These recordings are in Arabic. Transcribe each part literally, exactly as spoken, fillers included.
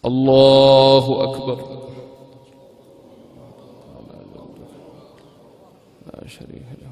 الله أكبر. لا شريك له.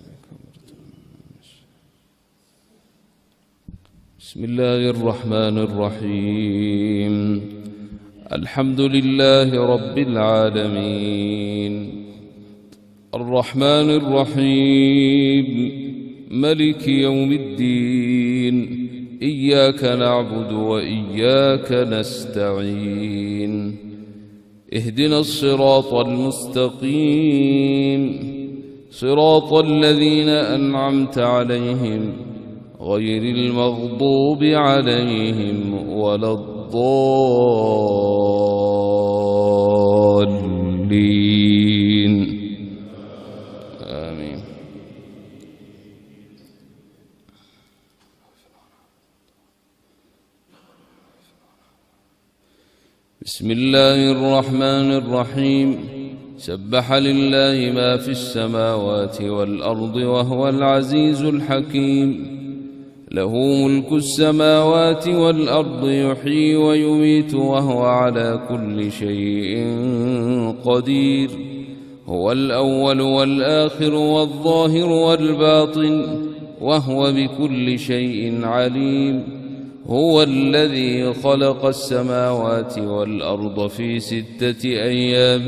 بسم الله الرحمن الرحيم. الحمد لله رب العالمين الرحمن الرحيم ملك يوم الدين إياك نعبد وإياك نستعين اهدنا الصراط المستقيم صراط الذين أنعمت عليهم غير المغضوب عليهم ولا الضالين آمين. بسم الله الرحمن الرحيم. سبح لله ما في السماوات والأرض وهو العزيز الحكيم. له ملك السماوات والأرض يحيي ويميت وهو على كل شيء قدير. هو الأول والآخر والظاهر والباطن وهو بكل شيء عليم. هو الذي خلق السماوات والأرض في ستة أيام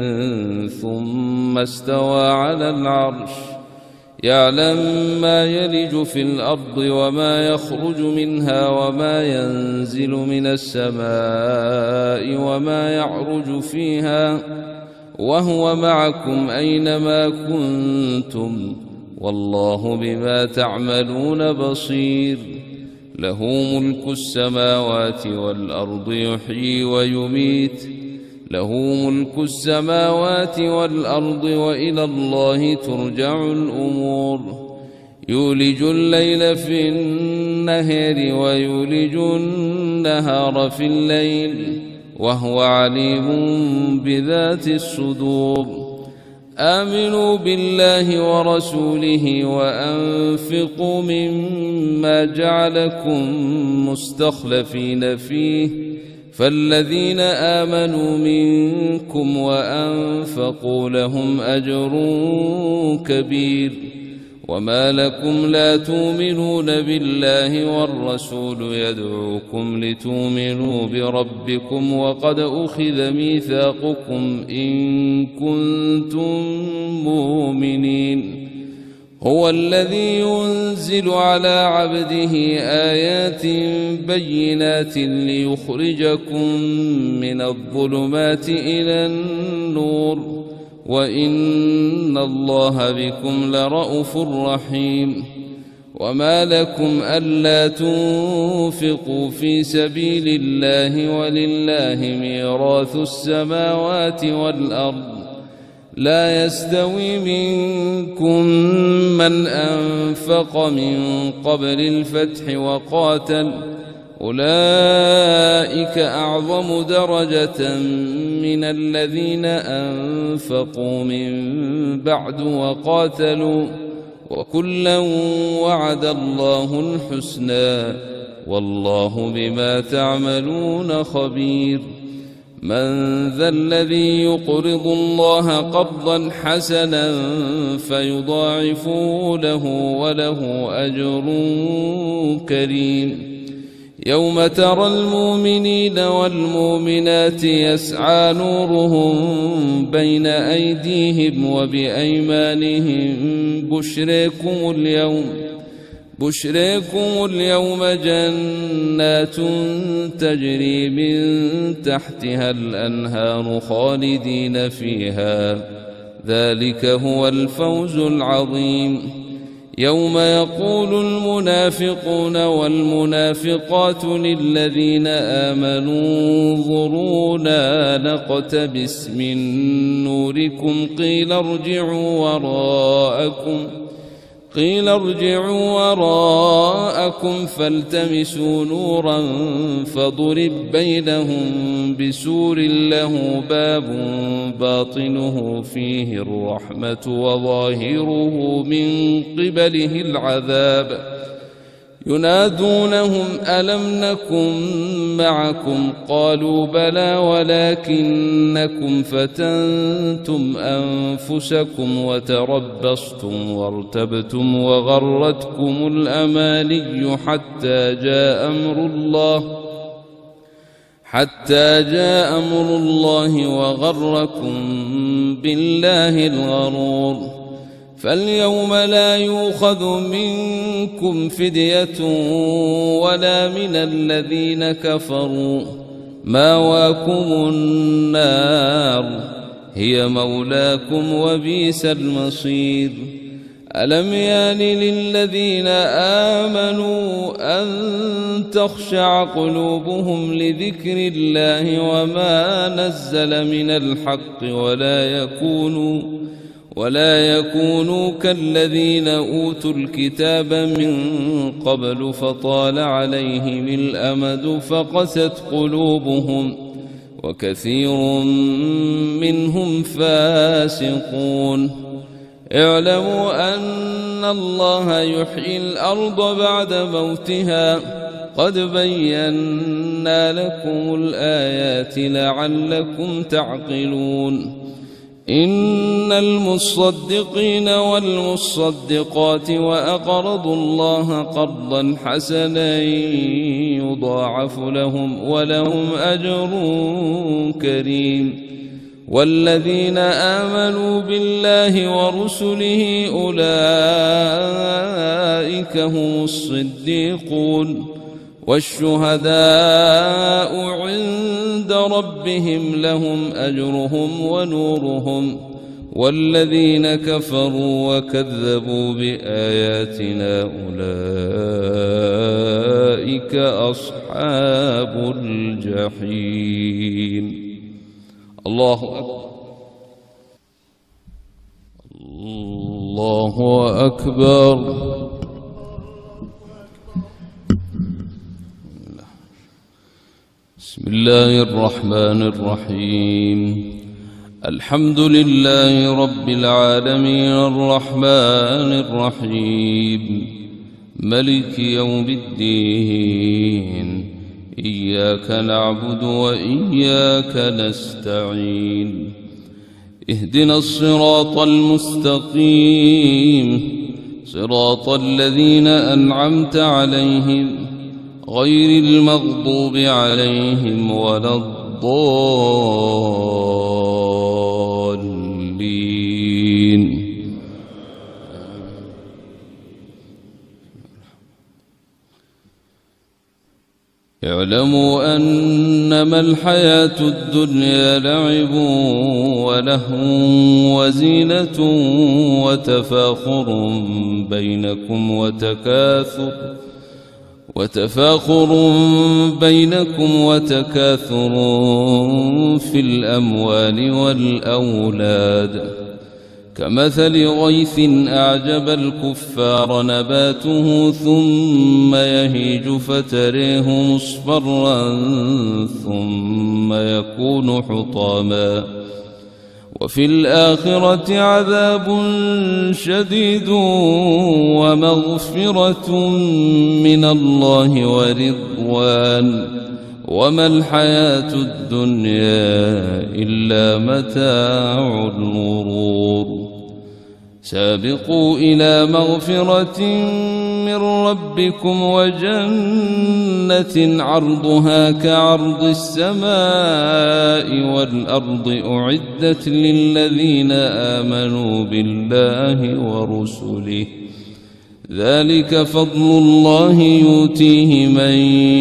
ثم استوى على العرش يعلم ما يلج في الأرض وما يخرج منها وما ينزل من السماء وما يعرج فيها وهو معكم أينما كنتم والله بما تعملون بصير. له ملك السماوات والأرض يحيي ويميت. له ملك السماوات والأرض وإلى الله ترجع الأمور. يولج الليل في النهار ويولج النهار في الليل وهو عليم بذات الصدور. آمنوا بالله ورسوله وأنفقوا مما جعلكم مستخلفين فيه فالذين آمنوا منكم وأنفقوا لهم أجر كبير. وما لكم لا تؤمنون بالله والرسول يدعوكم لتؤمنوا بربكم وقد أخذ ميثاقكم إن كنتم مؤمنين. هو الذي ينزل على عبده آيات بينات ليخرجكم من الظلمات إلى النور وإن الله بكم لرءوف رحيم. وما لكم ألا تنفقوا في سبيل الله ولله ميراث السماوات والأرض لا يستوي منكم من أنفق من قبل الفتح وقاتل أولئك أعظم درجة من الذين أنفقوا من بعد وقاتلوا وكلا وعد الله الحسنى والله بما تعملون خبير. من ذا الذي يقرض الله قرضا حسنا فيضاعفه له وله أجر كريم. يوم ترى المؤمنين والمؤمنات يسعى نورهم بين أيديهم وبأيمانهم بشريكم اليوم بشريكم اليوم جنات تجري من تحتها الأنهار خالدين فيها ذلك هو الفوز العظيم. يوم يقول المنافقون والمنافقات للذين آمنوا انظرونا نقتبس من نوركم قيل ارجعوا وراءكم قيل ارجعوا وراءكم فالتمسوا نورا فضرب بينهم بسور له باب باطنه فيه الرحمة وظاهره من قبله العذاب ينادونهم ألم نكن معكم قالوا بلى ولكنكم فتنتم أنفسكم وتربصتم وارتبتم وغرتكم الأماني حتى جاء أمر الله حتى جاء أمر الله وغركم بالله الغرور فاليوم لا يؤخذ منكم فدية ولا من الذين كفروا ماواكم النار هي مولاكم وبئس المصير ألم يان للذين آمنوا أن تخشع قلوبهم لذكر الله وما نزل من الحق ولا يكونوا ولا يكونوا كالذين أوتوا الكتاب من قبل فطال عليهم الأمد فقست قلوبهم وكثير منهم فاسقون اعلموا أن الله يحيي الأرض بعد موتها قد بينا لكم الآيات لعلكم تعقلون إن المصدقين والمصدقات وأقرضوا الله قرضا حسنا يضاعف لهم ولهم أجر كريم والذين آمنوا بالله ورسله أولئك هم الصديقون والشهداء عند ربهم لهم أجرهم ونورهم والذين كفروا وكذبوا بآياتنا أولئك أصحاب الجحيم. الله أكبر الله أكبر. بسم الله الرحمن الرحيم الحمد لله رب العالمين الرحمن الرحيم ملك يوم الدين إياك نعبد وإياك نستعين اهدنا الصراط المستقيم صراط الذين أنعمت عليهم غير المغضوب عليهم ولا الضالين. اعلموا أنما الحياة الدنيا لعب ولهو وزينة وتفاخر بينكم وتكاثر وتفاخر بينكم وتكاثر في الأموال والأولاد كمثل غيث أعجب الكفار نباته ثم يهيج فتريه مصفرا ثم يكون حطاما وفي الآخرة عذاب شديد ومغفرة من الله ورضوان وما الحياة الدنيا إلا متاع الغرور. سابقوا إلى مغفرة من ربكم وجنة عرضها كعرض السماء والأرض أعدت للذين آمنوا بالله ورسله ذلك فضل الله يؤتيه من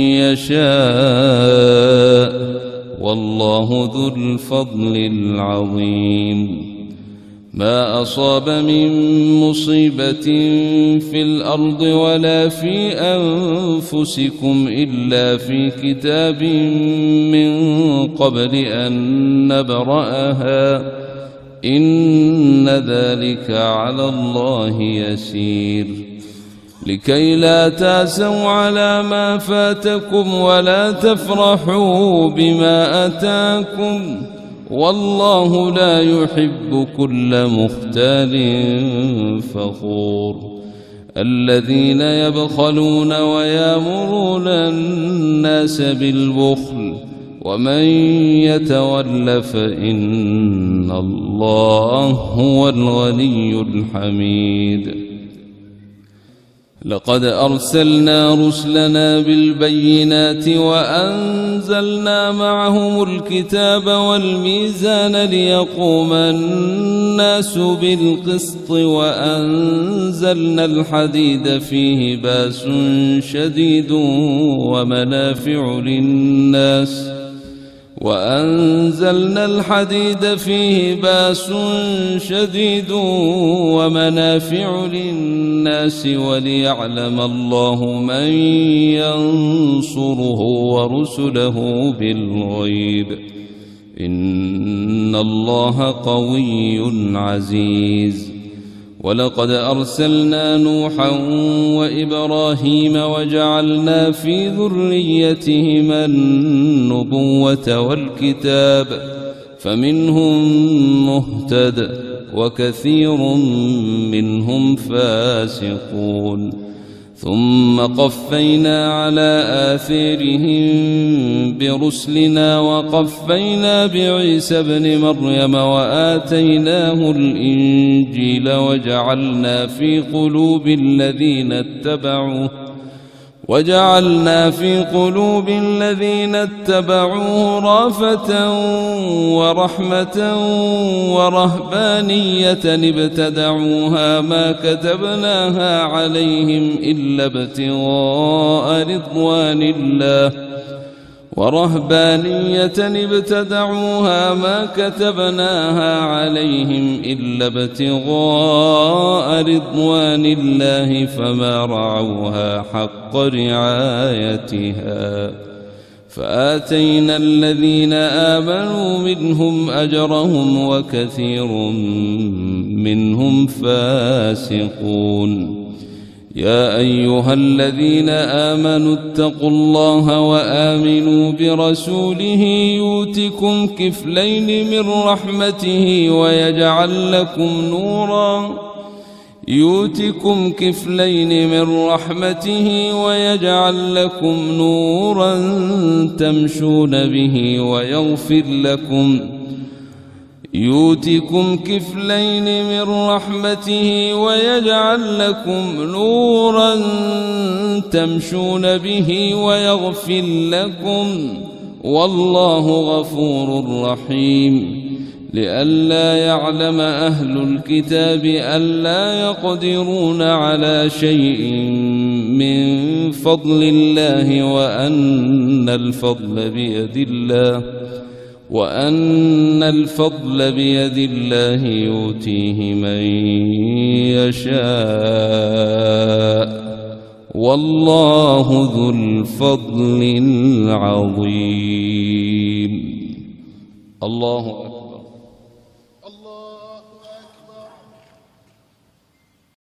يشاء والله ذو الفضل العظيم. ما أصاب من مصيبة في الأرض ولا في أنفسكم إلا في كتاب من قبل أن نبرأها إن ذلك على الله يسير. لكي لا تأسوا على ما فاتكم ولا تفرحوا بما أتاكم والله لا يحب كل مختال فخور. الذين يبخلون ويامرون الناس بالبخل ومن يتول فإن الله هو الغني الحميد. لقد أرسلنا رسلنا بالبينات وأنزلنا معهم الكتاب والميزان ليقوم الناس بالقسط وأنزلنا الحديد فيه بأس شديد ومنافع للناس وأنزلنا الحديد فيه بأس شديد ومنافع للناس وليعلم الله من ينصره ورسله بالغيب إن الله قوي عزيز. ولقد أرسلنا نوحا وإبراهيم وجعلنا في ذريتهما النبوة والكتاب فمنهم مهتد وكثير منهم فاسقون. ثم قفينا على آثارهم برسلنا وقفينا بعيسى ابن مريم وآتيناه الإنجيل وجعلنا في قلوب الذين اتبعوه وجعلنا في قلوب الذين اتبعوه رأفة ورحمة ورهبانية ابتدعوها ما كتبناها عليهم إلا ابتغاء رضوان الله ورهبانية ابتدعوها ما كتبناها عليهم إلا ابتغاء رضوان الله فما رعوها حق رعايتها فآتينا الذين آمنوا منهم أجرهم وكثير منهم فاسقون. يا أيها الذين آمنوا اتقوا الله وآمنوا برسوله يؤتكم كفلين من رحمته ويجعل لكم نورا يؤتكم كفلين من رحمته ويجعل لكم نورا تمشون به ويغفر لكم يؤتكم كفلين من رحمته ويجعل لكم نورا تمشون به ويغفر لكم والله غفور رحيم. لئلا يعلم أهل الكتاب ألا يقدرون على شيء من فضل الله وأن الفضل بيد الله وأن الفضل بيد الله يؤتيه من يشاء والله ذو الفضل العظيم. الله أكبر.